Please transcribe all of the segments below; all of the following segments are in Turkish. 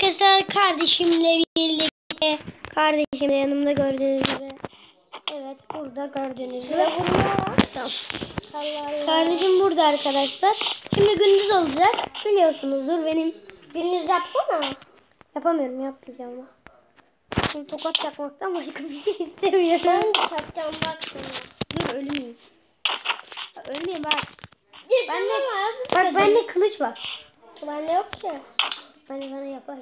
arkadaşlar kardeşimle birlikte. Kardeşim de yanımda gördüğünüz gibi. Evet burada gördüğünüz gibi. Tamam. Kardeşim burada arkadaşlar. Şimdi gündüz olacak. Biliyorsunuzdur benim. Gündüz yapsana. Yapamıyorum, yapmayacağım ama. Şimdi tokat çakmaktan başka bir şey istemiyorum. Ben de çakacağım bak sana. Dur ölmeyeyim. Ölmeyeyim bak. Bende kılıç var. Bende yok ki. Ben de sana yaparım.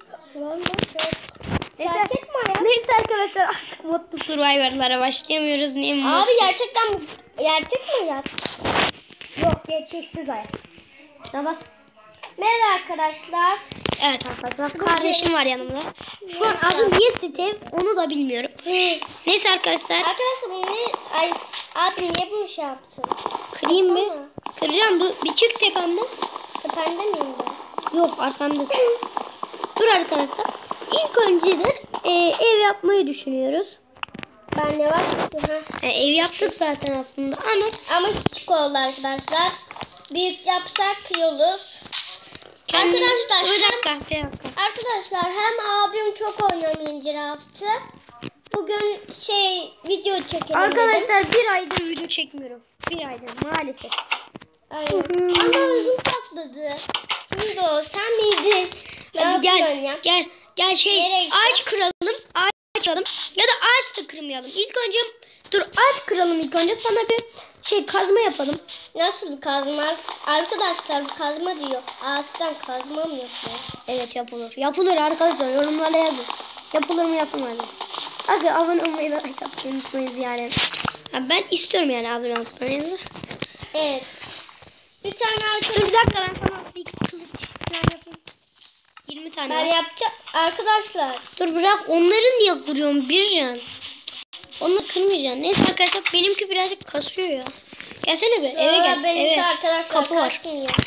Neyse arkadaşlar artık Mutlu Survivor'lara başlayamıyoruz. Niye mutlu? Abi gerçek mi hayat? Yok, gerçeksiz hayat. Nabas. Merhaba arkadaşlar. Evet arkadaşlar kardeşim var yanımda. Şu an adı niye Steve onu da bilmiyorum. Neyse arkadaşlar. Arkadaşlar abi niye bunu şey yaptın? Kırayım mı? Kıracağım, bir çık tepemden. Tepemde miyim ben? Yok arkamdasın. Dur arkadaşlar. İlk önce de ev yapmayı düşünüyoruz. Ben ne var? Ev yaptık zaten aslında ama küçük oldu arkadaşlar. Büyük yapsak iyi olur. Arkadaşlar bir dakika. Arkadaşlar hem abim çok oynuyor Minecraft'ı. Bugün video çekelim. Arkadaşlar dedim. Bir aydır video çekmiyorum. Bir aydır maalesef. Aynen. Ama özüm patladı. Şimdi o sen miydin? Hadi gel ağaç kıralım. Ya da ağaç da kırmayalım. İlk önce ağaç kıralım ilk önce. Sana bir kazma yapalım. Nasıl bir kazma? Arkadaşlar kazma diyor. Ağaçtan kazma mı yapıyor? Evet yapılır. Yapılır arkadaşlar. Yorumlara yazın. Yapılır mı yapılmaz mı? Hadi abone olmayı da like atmayı unutmayın yani. Ben istiyorum yani abone olmayı. Evet. Bir tane arkadaşlar. Dur bir dakika ben sana bir kılıç yapayım. 20 tane. Ben yapacağım arkadaşlar. Dur bırak onları niye kırıyorsun Bircan? Onu kırmayacaksın. Neyse arkadaşlar benimki birazcık kasıyor ya. Gelsene be eve gel. Benimki arkadaşlar kapı var.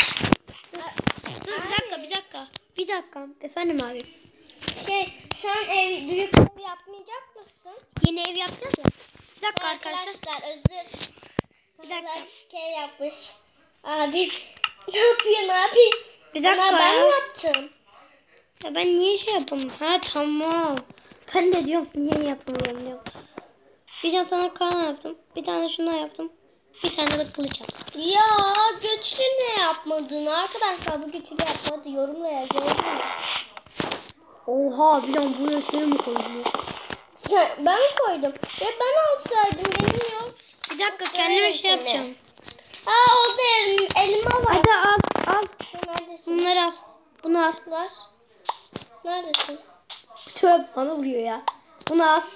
Dur bir dakika. Efendim abi. Sen büyük ev yapmayacak mısın? Yeni ev yapacağız ya. Bir dakika arkadaşlar özür. Bir dakika. Yapmış. Abi ne yapıyorsun abi? Bir dakika. Ben mi yaptım? Ya ben niye yapamam? Ha tamam. Ben de diyorum niye yapamıyorum diyorum. Bir tane sana kan yaptım. Bir tane şundan yaptım. Bir tane de kılıç yaptım. Ya güçlü ne yapmadın? Arkadaşlar bu güçlü yapmadı. Yorumla yazın. Oha bir an buraya şey mi koydun? Ben koydum. Ya ben alsaydım benim yok. Bir dakika kendime yapacağım. O da elma var. Hadi al. Neredesin? Bunları al. Bunu al. Var. Neredesin? Bana vuruyor ya. Bunu al.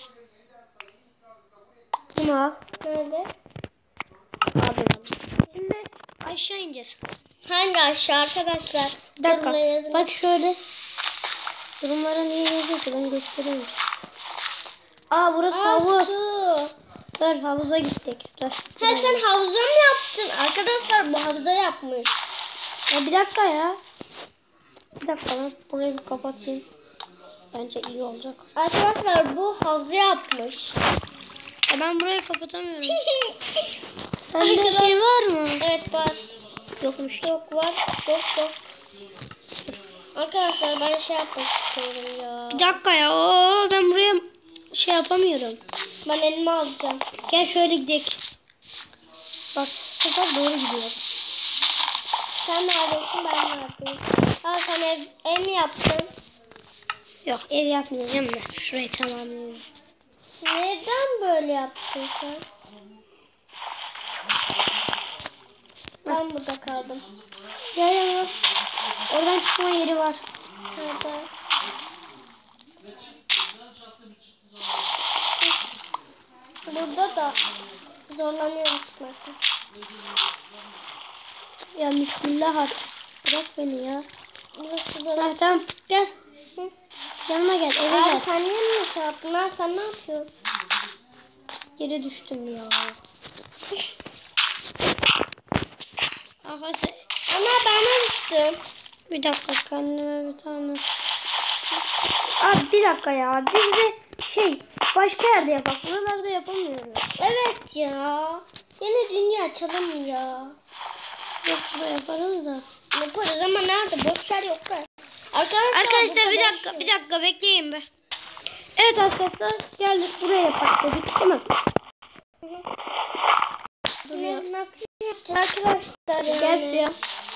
Nerede? Abi. Şimdi aşağı ineceğiz. Hangi aşağı arkadaşlar? Bir dakika. Bak şöyle. Durumlara niye yazıyor ki ben göstereyim. Burası havuz. Dur havuza gittik. Dur. Sen havuza mı yaptın? Arkadaşlar bu havuza yapmış. Bir dakika ya. Bir dakika ben burayı bir kapatayım. Bence iyi olacak. Arkadaşlar bu havuzu yapmış. Ben burayı kapatamıyorum. Sende şey var mı? Evet var. Yokmuş. Yok var. Yok. Arkadaşlar ben yapmak istiyorum ya. Bir dakika ya. Ben buraya yapamıyorum. Ben elime alacağım. Gel şöyle gidelim. Bak sefer doğru gidiyor. Sen neredesin ben neredeyim? Sen ev mi yaptın? Yok ev yapmayacağım da şurayı tamamlayayım. Neden böyle yaptın sen? Ben burada kaldım. Ya. Oradan çıkma yeri var. Nerede? Burada da zorlanıyorum çıkmakta. Ya bismillah artık. Bırak beni ya. Burası tamam gel. Yanıma gel eve gel. Sen niye mi şey yaptın? Sen ne yapıyorsun? Yere düştüm ya. Ama ben düştüm. Bir dakika kendime bir tane. Bir dakika ya. Biz de başka yerde yapalım. Buralarda yapamıyoruz. Evet ya. Yine dünya açalım ya. Yok burada yaparız da. Yaparız ama nerede? Boş yer yok da. Arkadaşlar bir dakika bekleyin be. Evet arkadaşlar geldik buraya patladık değil mi? Nasıl yapacağız arkadaşlar yani? Gel şuraya.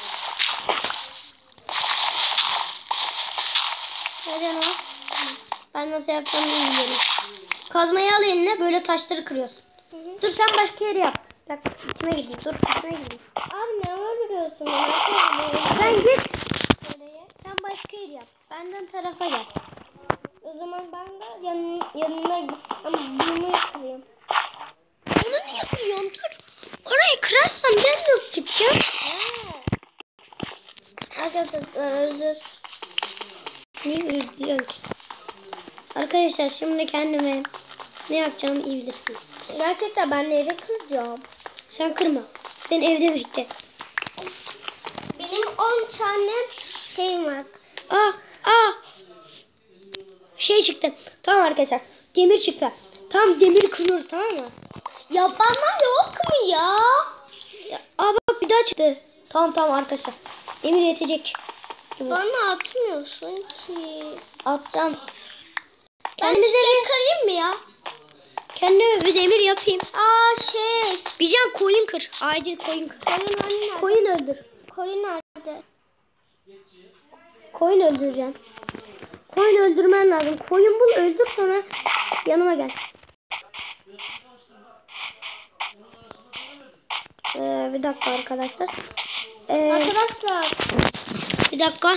Hadi ama. Ben nasıl yapacağım bilmiyorum. Kazmayı al eline böyle taşları kırıyorsun. Dur sen başka yere yap. Bak içime gideyim. Dur içime gideyim. Abi ne öldürüyorsun? Sen git. Sen başka yere yap. Benden tarafa gel. O zaman ben de yanına ama bunu kırayım. Onu niye kırıyorsun? Dur. Orayı kırarsan ben nasıl çıkacağım? Arkadaşlar özür. Niye üzülüyorsun ki? Arkadaşlar şimdi kendime ne yapacağımı iyi bilirsiniz. Gerçekten ben nereye kıracağım? Sen kırma. Sen evde bekle. Benim 10 tane şeyim var. Aa. Şey çıktı. Tamam arkadaşlar. Demir çıktı. Tamam demiri kırıyoruz tamam mı? Ya bana yok mu ya? Bak bir daha çıktı. Tamam arkadaşlar. Demir yetecek. Bana atmıyorsun ki. Atacağım. Ben çiçek kırayım mı ya? Kendime bir demir yapayım. Şey. Bir can koyun kır. Acil koyun kır. Koyun hani nerede? Koyun öldür. Koyun nerede? Koyun öldüreceğim. Koyun öldürmen lazım. Koyun bul öldür sonra yanıma gel. Bir dakika arkadaşlar. Arkadaşlar. Bir dakika.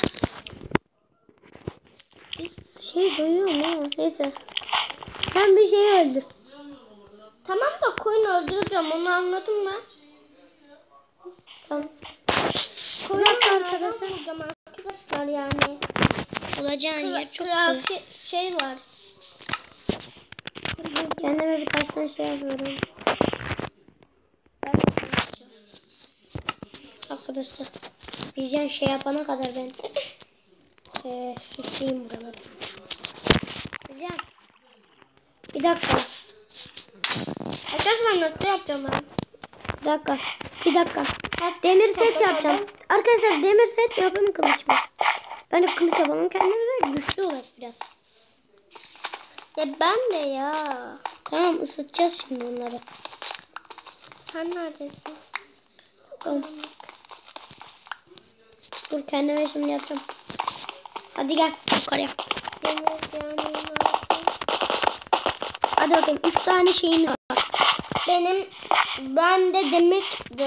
Şey duyuyor mu? Neyse. Sen bir şey öldür. Tamam da koyun öldüreceğim onu anladın mı? Tamam. Koyun arkadaşlar. bulacağım arkadaşlar yani. Olacağın yer çok iyi. Şey var. Kendime birkaç tane şey yapıyorum. Arkadaşlar. Bizden şey yapana kadar ben süsleyeyim buraları. Bizden. Bir dakika. Arkadaşlar nasıl yapacağım ben? Bir dakika. Demir set yapacağım. Arkadaşlar demir set yapayım kılıç mı? Ben de kılıç yapalım. Kendimize güçlü olur biraz. Ya ben de ya. Tamam ısıtacağız şimdi onları. Sen neredesin? Tamam. Dur kendime şimdi yapacağım. Hadi gel yukarıya. Hadi bakayım 3 tane şeyimiz var. Bende demir çıktı.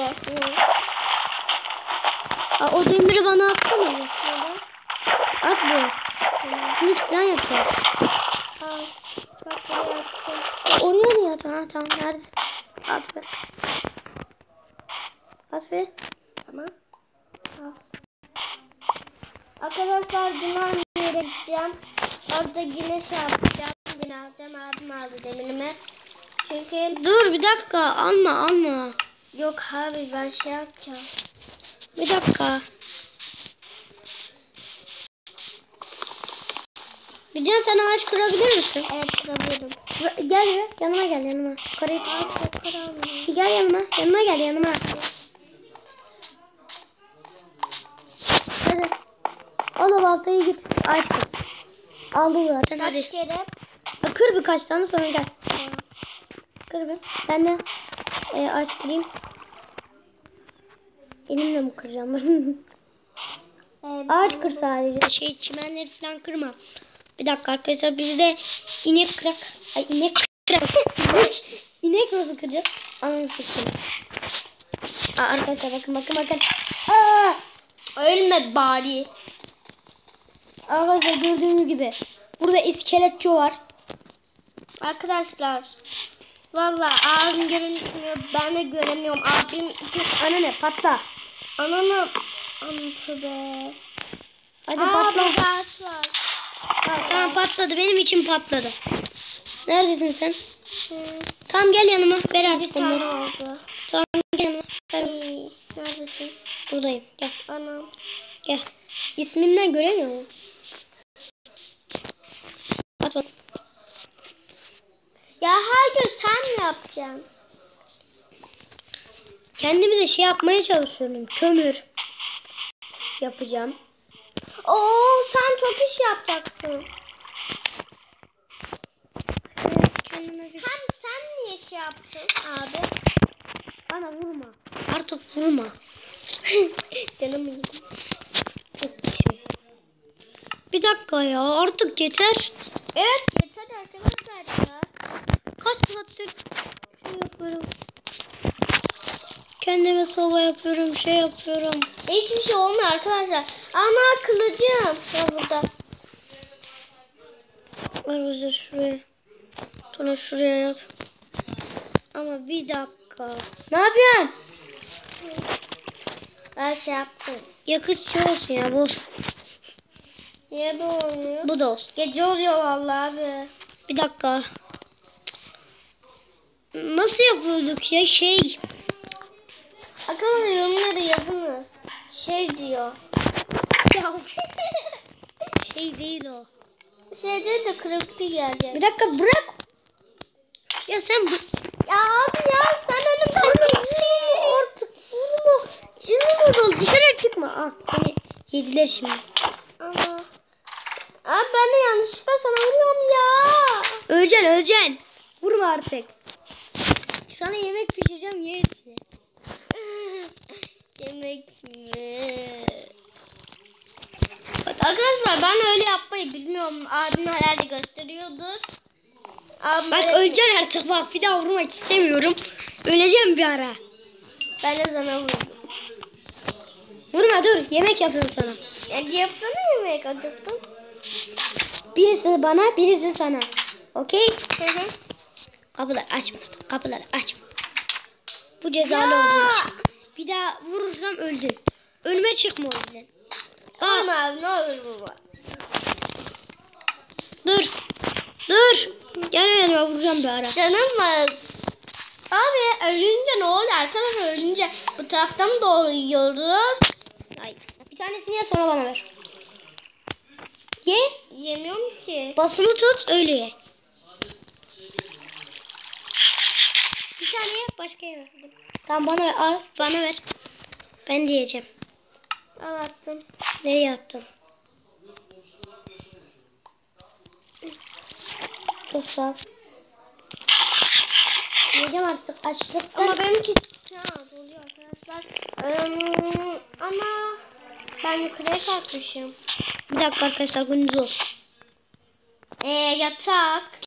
O demiri bana atsana. Neden? At buraya. Kılıç falan yapacağız. Bak buraya attım. Oraya niye atıyorsun? Tamam neredesin? At be. At be. Tamam. Arkadaşlar Duman yere gideceğim. Orada yine şey yapacağım. Yine alacağım. Abim aldı demirimi. Çünkü Dur bir dakika alma. yok abi ben şey yapacağım. Bir dakika. Gücan sen ağaç kırabilir misin? Evet kırabilirim. Gel ya yanıma gel yanıma. Yukarıya çık. Çok kıramıyorum. Gel yanıma. Yanıma gel yanıma. Hadi. Al o baltayı git. Ağaç kır. Aldım zaten hadi. Kaç kere? Kır birkaç tane sonra gel. Kır bir. Ben de ağaç kırayım. Elimle mi kıracağım? Ağaç kır sadece. Çimenleri falan kırma. Bir dakika arkadaşlar bizde inek kırak. İnek kırak. İnek nasıl kıracağız? Ananı seçeyim. Arkadaşlar bakın. Ölme bari. Arkadaşlar gördüğünüz gibi. Burada iskeletçi var. Arkadaşlar. Vallahi abim görünmüyor. Ben de göremiyorum. Abim Anne patla. ananı anlatı be. Hadi patla. Burada ağaç var. Tamam patladı. Benim için patladı. Neredesin sen? Tamam gel yanıma. Ver artık Bir tane bunları. oldu. Tamam gel yanıma. Ver. Neredesin? Buradayım. Gel. Anam. Gel. İsmimden göremiyor musun? At bak. Ya her gün sen mi yapacaksın? Kendimize şey yapmaya çalışıyorum. Kömür yapacağım. Oo, sen çok iş yapacaksın. Hem sen niye şey yaptın abi? Bana vurma. Artık vurma. Canım iyi. Bir dakika ya, artık yeter. Evet yeter arkadaşlar ya. Kaç saattir şey yapıyorum. Kendime soba yapıyorum, şey yapıyorum. Hiçbir şey olmuyor arkadaşlar. Ana kılıcım. Ya burada. Ver Uzi şuraya. Sonra şuraya yap. Ama bir dakika. Ne yapıyorsun? Ben şey yaptım. Yakışıcı olsun ya, boş. Niye bu olmuyor? Bu da olsun. Gece oluyor vallahi abi. Bir dakika. Nasıl yapıyorduk ya şey? Arkadaşlar yorumlara yazınız. Şey diyor. Ya şey değil o. Şey diyor da creepy gelecek. Bir dakika bırak. Ya sen bu... Ya abi ya sen önümden gittin. Artık vurma. Canım azal, dışarı çıkma. Ah, beni yediler şimdi. Ama. Abi ben de yanlışlıkla sana vuruyorum ya. Öleceksin. Vurma artık. Sana yemek pişireceğim, ye hepsini. Yemek mi? Bak arkadaşlar ben öyle yapmayı bilmiyorum. Abim herhalde gösteriyordur. Abim Bak öleceksin artık, bak bir daha vurmak istemiyorum. Öleceğim bir ara. Ben de sana vurdum. Vurma, dur, yemek yapıyorum sana. Ya yapsana yemek acıktım. Birisi bana, birisi sana. Okey? Hı hı. Kapıları açma artık, kapıları açma. Bu cezalı olduğu için. Bir daha vurursam öldün. Önüme çıkma o yüzden. Vurma abi ne olur vurma. Dur. Dur. Gel yanıma, vuracağım bir ara. Canım var. Abi ölünce ne oluyor arkadaşlar, ölünce bu taraftan mı doğru yiyoruz? Ay, bir tanesini ye, sonra bana ver. Ye. Yemiyorum ki. Basılı tut, öyle ye. Bir tane ye, başka yeme. Tamam, bana ver, al, bana ver. Ben de yiyeceğim. Anlattım. Nereye attın? Çok sağ ol. Yiyeceğim artık, açlıktan. Ama benimki oluyor arkadaşlar. Ama ben yukarıya kalkmışım. Bir dakika arkadaşlar, gününüz olsun. Yatak.